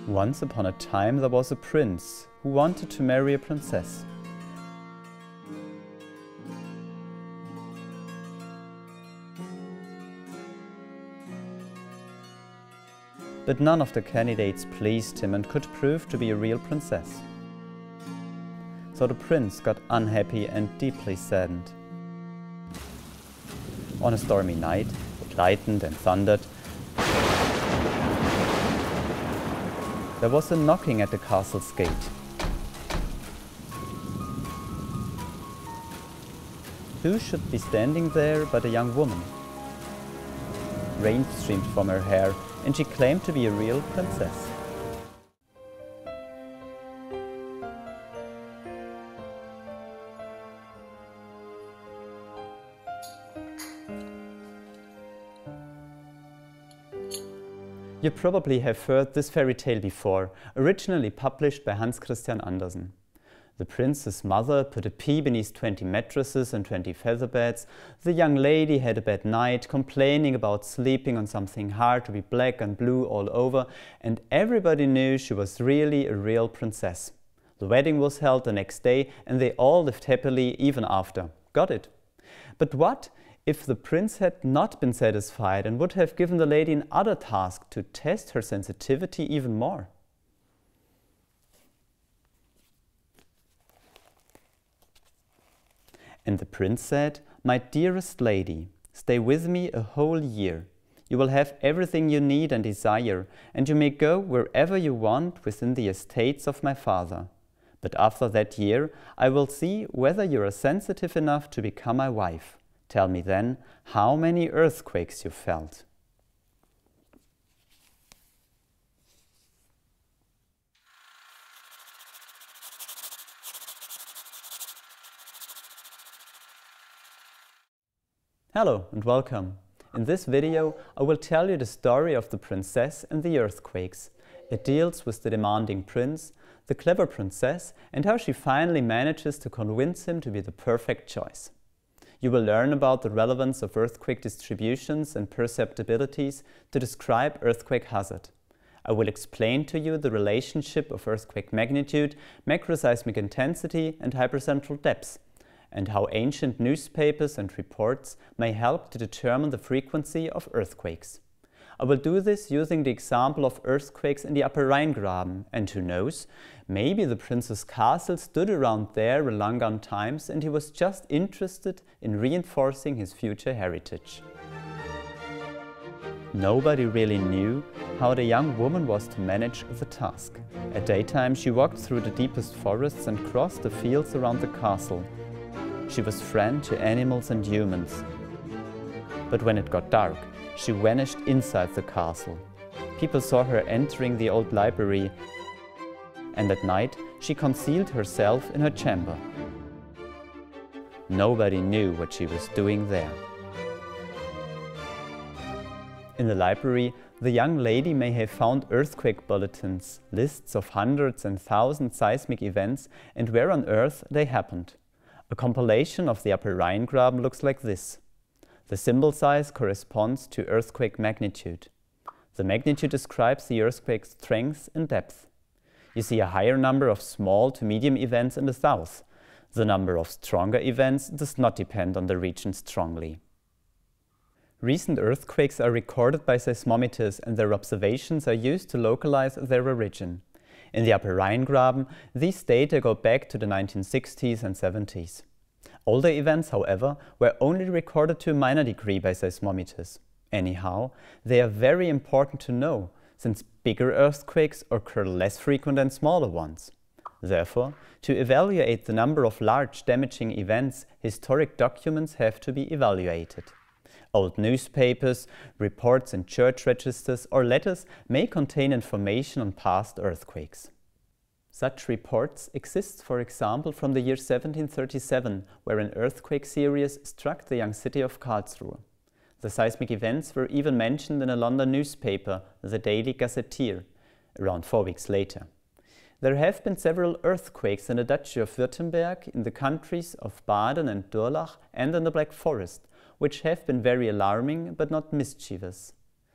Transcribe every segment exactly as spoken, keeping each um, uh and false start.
Once upon a time there was a prince who wanted to marry a princess. But none of the candidates pleased him and could prove to be a real princess. So the prince got unhappy and deeply saddened. On a stormy night, it lightened and thundered. There was a knocking at the castle's gate. Who should be standing there but a young woman? Rain streamed from her hair, and she claimed to be a real princess. You probably have heard this fairy tale before, originally published by Hans Christian Andersen. The prince's mother put a pea beneath twenty mattresses and twenty feather beds. The young lady had a bad night, complaining about sleeping on something hard to be black and blue all over, and everybody knew she was really a real princess. The wedding was held the next day, and they all lived happily even after. Got it? But what if the prince had not been satisfied and would have given the lady another task to test her sensitivity even more? And the prince said, "My dearest lady, stay with me a whole year. You will have everything you need and desire, and you may go wherever you want within the estates of my father. But after that year, I will see whether you are sensitive enough to become my wife. Tell me then how many earthquakes you felt." Hello and welcome. In this video I will tell you the story of the princess and the earthquakes. It deals with the demanding prince, the clever princess, and how she finally manages to convince him to be the perfect choice. You will learn about the relevance of earthquake distributions and perceptibilities to describe earthquake hazard. I will explain to you the relationship of earthquake magnitude, macroseismic intensity and hypercentral depth, and how ancient newspapers and reports may help to determine the frequency of earthquakes. I will do this using the example of earthquakes in the Upper Rhine-Graben, and who knows, maybe the prince's castle stood around there in long gone times and he was just interested in reinforcing his future heritage. Nobody really knew how the young woman was to manage the task. At daytime she walked through the deepest forests and crossed the fields around the castle. She was friend to animals and humans. But when it got dark, she vanished inside the castle. People saw her entering the old library, and at night she concealed herself in her chamber. Nobody knew what she was doing there. In the library, the young lady may have found earthquake bulletins, lists of hundreds and thousands seismic events, and where on earth they happened. A compilation of the Upper Rhine-Graben looks like this. The symbol size corresponds to earthquake magnitude. The magnitude describes the earthquake's strength and depth. You see a higher number of small to medium events in the south. The number of stronger events does not depend on the region strongly. Recent earthquakes are recorded by seismometers, and their observations are used to localize their origin. In the Upper Rhine-Graben, these data go back to the nineteen sixties and seventies. Older events, however, were only recorded to a minor degree by seismometers. Anyhow, they are very important to know, since bigger earthquakes occur less frequent than smaller ones. Therefore, to evaluate the number of large damaging events, historic documents have to be evaluated. Old newspapers, reports in church registers or letters may contain information on past earthquakes. Such reports exist, for example, from the year seventeen thirty-seven, where an earthquake series struck the young city of Karlsruhe. The seismic events were even mentioned in a London newspaper, the Daily Gazetteer, around four weeks later. There have been several earthquakes in the Duchy of Württemberg, in the countries of Baden and Durlach, and in the Black Forest, which have been very alarming but not mischievous.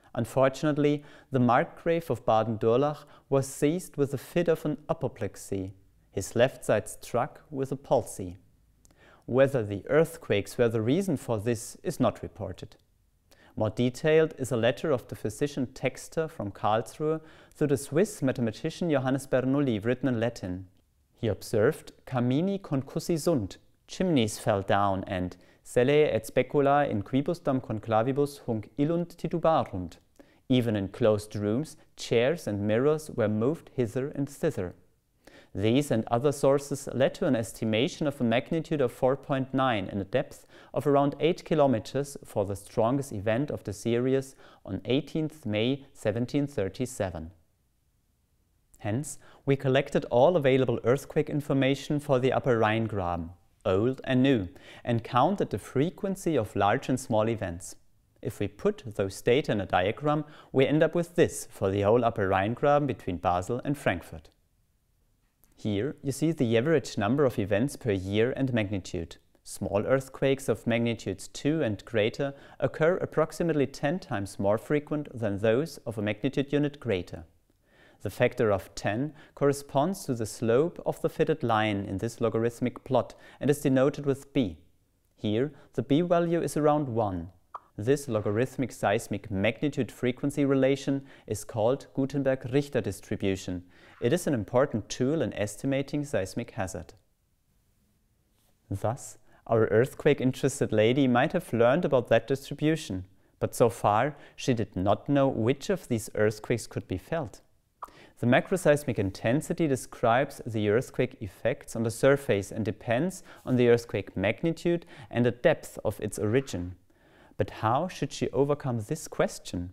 Unfortunately, the Markgrave of Baden-Durlach was seized with a fit of an apoplexy. His left side struck with a palsy. Whether the earthquakes were the reason for this is not reported. More detailed is a letter of the physician Texter from Karlsruhe to the Swiss mathematician Johannes Bernoulli, written in Latin. He observed, camini concussi sunt, chimneys fell down, and cellae et specula in quibusdam conclavibus hunc illunt titubarunt. Even in closed rooms, chairs and mirrors were moved hither and thither. These and other sources led to an estimation of a magnitude of four point nine and a depth of around eight kilometers for the strongest event of the series on eighteenth May seventeen thirty-seven. Hence, we collected all available earthquake information for the Upper Rhine-Graben, old and new, and counted the frequency of large and small events. If we put those data in a diagram, we end up with this for the whole Upper Rhine-Graben between Basel and Frankfurt. Here you see the average number of events per year and magnitude. Small earthquakes of magnitudes two and greater occur approximately ten times more frequent than those of a magnitude unit greater. The factor of ten corresponds to the slope of the fitted line in this logarithmic plot and is denoted with b. Here the b value is around one. This logarithmic seismic magnitude-frequency relation is called Gutenberg-Richter distribution. It is an important tool in estimating seismic hazard. Thus, our earthquake-interested lady might have learned about that distribution, but so far she did not know which of these earthquakes could be felt. The macroseismic intensity describes the earthquake effects on the surface and depends on the earthquake magnitude and the depth of its origin. But how should she overcome this question?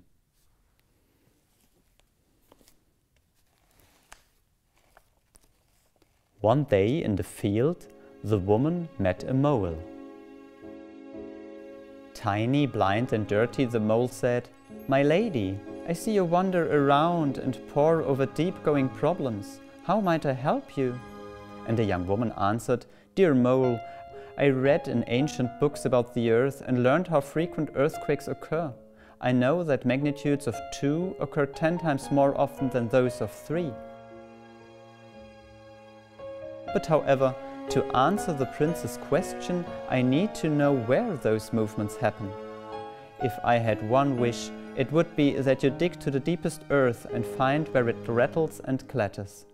One day in the field, the woman met a mole. Tiny, blind and dirty, the mole said, "My lady, I see you wander around and pore over deep-going problems. How might I help you?" And the young woman answered, "Dear mole, I read in ancient books about the earth and learned how frequent earthquakes occur. I know that magnitudes of two occur ten times more often than those of three. But however, to answer the prince's question, I need to know where those movements happen. If I had one wish, it would be that you dig to the deepest earth and find where it rattles and clatters.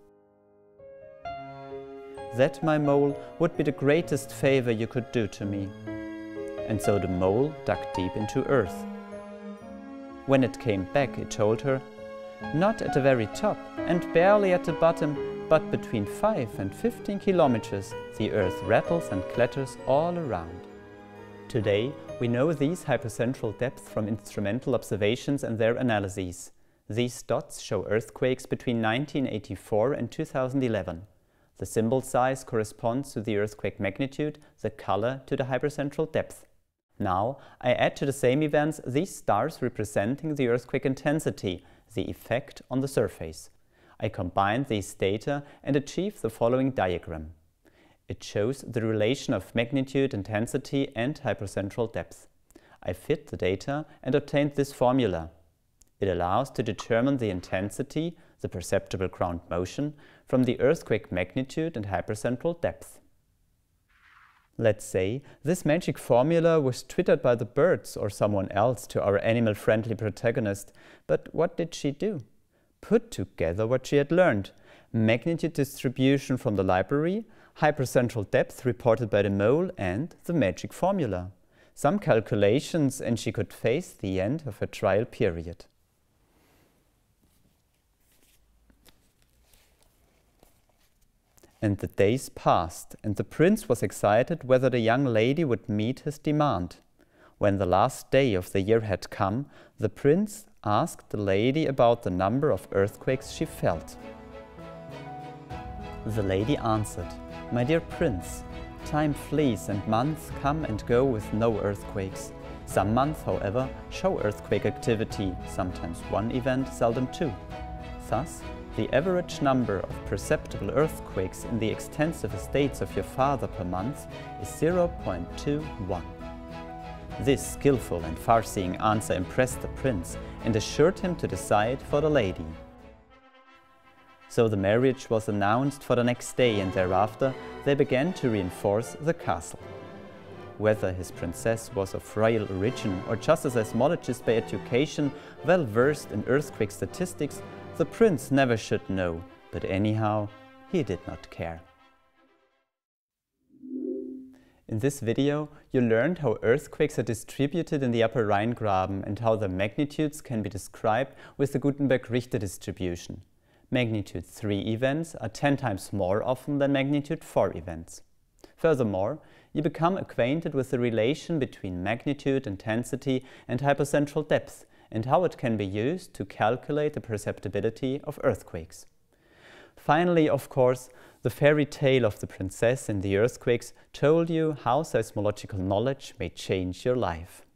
That, my mole, would be the greatest favor you could do to me." And so the mole dug deep into earth. When it came back, it told her, "Not at the very top and barely at the bottom, but between five and fifteen kilometers, the earth rattles and clatters all around." Today, we know these hypercentral depths from instrumental observations and their analyses. These dots show earthquakes between nineteen eighty-four and two thousand eleven. The symbol size corresponds to the earthquake magnitude, the color to the hypercentral depth. Now, I add to the same events these stars representing the earthquake intensity, the effect on the surface. I combine these data and achieve the following diagram. It shows the relation of magnitude, intensity and hypercentral depth. I fit the data and obtained this formula. It allows to determine the intensity, the perceptible ground motion, from the earthquake magnitude and hypercentral depth. Let's say this magic formula was twittered by the birds or someone else to our animal-friendly protagonist, but what did she do? Put together what she had learned: magnitude distribution from the library, hypercentral depth reported by the mole, and the magic formula. Some calculations and she could face the end of her trial period. And the days passed, and the prince was excited whether the young lady would meet his demand. When the last day of the year had come, the prince asked the lady about the number of earthquakes she felt. The lady answered, "My dear prince, time flees and months come and go with no earthquakes. Some months, however, show earthquake activity, sometimes one event, seldom two. Thus, the average number of perceptible earthquakes in the extensive estates of your father per month is zero point two one. This skillful and far-seeing answer impressed the prince and assured him to decide for the lady. So the marriage was announced for the next day, and thereafter they began to reinforce the castle. Whether his princess was of royal origin or just a seismologist by education, well versed in earthquake statistics, the prince never should know, but anyhow, he did not care. In this video, you learned how earthquakes are distributed in the Upper Rhine-Graben and how the magnitudes can be described with the Gutenberg-Richter distribution. Magnitude three events are ten times more often than magnitude four events. Furthermore, you become acquainted with the relation between magnitude, intensity and hypocentral depth and how it can be used to calculate the perceptibility of earthquakes. Finally, of course, the fairy tale of the princess and the earthquakes told you how seismological knowledge may change your life.